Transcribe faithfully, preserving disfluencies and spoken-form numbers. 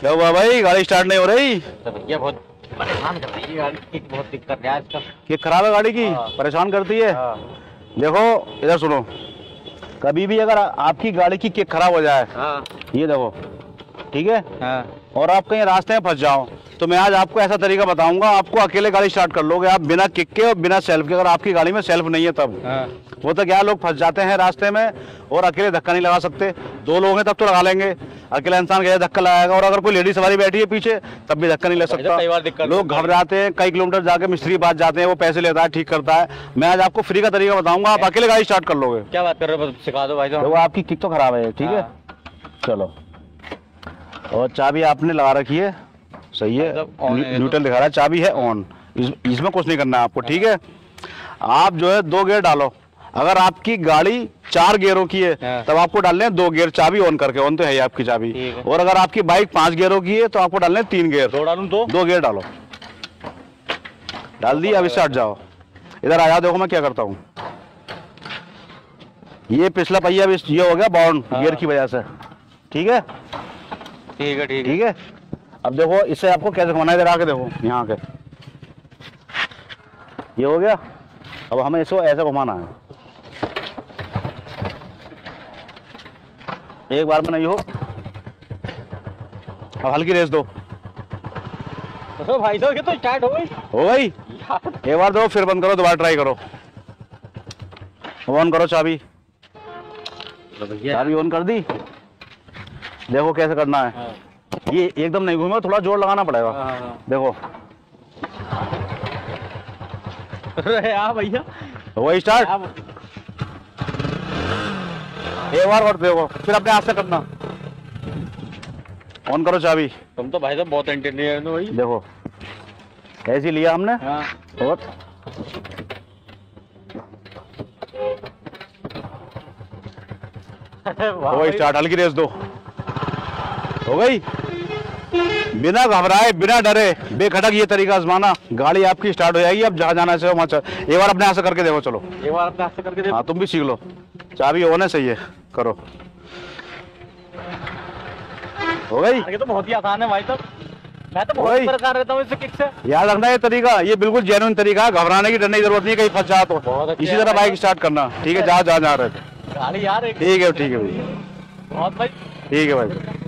क्या हुआ भाई, गाड़ी स्टार्ट नहीं हो रही? तो भैया बहुत परेशान कर रही है गाड़ी की, बहुत दिक्कत है आजकल। किक खराब है गाड़ी की? परेशान करती है। देखो इधर सुनो, कभी भी अगर आपकी गाड़ी की किक खराब हो जाए, ये देखो ठीक है, और आप कहीं रास्ते में फंस जाओ, तो मैं आज आपको ऐसा तरीका बताऊंगा, आपको अकेले गाड़ी स्टार्ट कर लोगे आप बिना किक के और बिना सेल्फ के। अगर आपकी गाड़ी में सेल्फ नहीं है तब वो तो क्या, लोग फंस जाते हैं रास्ते में और अकेले धक्का नहीं लगा सकते। दो लोग हैं तब तो लगा लेंगे, अकेला इंसान कैसे धक्का लगाएगा? और अगर कोई लेडी सवारी बैठी है पीछे तब भी धक्का नहीं लग सकता। लोग घबराते हैं, कई किलोमीटर जाके मिस्त्री पास जाते हैं, वो पैसे लेता है, ठीक करता है। मैं आज आपको फ्री का तरीका बताऊंगा, आप अकेले गाड़ी स्टार्ट कर लोगे। क्या बात कर रहे हो, सिखा दो भाई। तो आपकी किक तो खराब है, ठीक है चलो। और चाबी आपने लगा रखी है, सही है, न्यूट्रल दिखा रहा है, चाबी है ऑन, इस, इसमें कुछ नहीं करना है आपको, ठीक है। आप जो है दो गियर डालो। अगर आपकी गाड़ी चार गियरों की है तब आपको डालने हैं दो गियर, चाबी ऑन करके। ऑन तो है आपकी चाबी। और अगर आपकी बाइक पांच गियरों की है तो आपको डालने हैं तीन गियर। दो डालूं? दो दो गियर डालो। डाल दी, अब इससे हट जाओ, इधर आ जाओ। देखो मैं क्या करता हूँ, ये पिछला पहिया भी ये हो गया बाउंड गियर की वजह से, ठीक है ठीक है ठीक ठीक है। अब देखो इससे आपको कैसे घुमाना है, इधर आके देखो, यहाँ के ये हो गया। अब हमें इसको ऐसे घुमाना है, एक बार में नहीं हो। अब हल्की रेस दो। तो भाई साहब ये तो स्टार्ट हो गई हो गई एक बार दो, फिर बंद करो, दोबारा ट्राई करो। ऑन करो चाबी, चाबी ऑन कर दी। देखो कैसे करना है। हाँ। ये एकदम नहीं घूमे, थोड़ा जोर लगाना पड़ेगा। हाँ। देखो हाँ भैया वही स्टार्ट। एक बार और देखो, फिर अपने हाथ से करना। ऑन करो चाबी। तुम तो भाई साहब बहुत इंटेलिजेंट हो भाई। देखो ऐसे लिया हमने। हाँ। और वही स्टार्ट, हल्की रेस दो। हो गई, बिना घबराए बिना डरे बेखटक ये तरीका आजमाना, गाड़ी आपकी स्टार्ट हो जाएगी। अब जहाँ जाना है वहाँ चल। एक बार अपने हाथ से करके देखो, चलो एक बार अपने हाथ से करके देखो। हाँ तुम भी सीख लो। चाबी ऑन है, सही है, करो। हो गई। ये तो बहुत ही आसान है भाई साहब, मैं तो बहुत परेशान रहता हूँ इससे किक से। याद रखना ये तरीका, ये बिल्कुल जेन्युइन तरीका है, घबराने की डरने की जरूरत नहीं, कहीं फंस जाओ तो। इसी तरह बाइक स्टार्ट करना, ठीक है, जहाँ जहाँ जा रहे थे। गाड़ी यार ठीक है ठीक है भाई, बहुत भाई ठीक है भाई।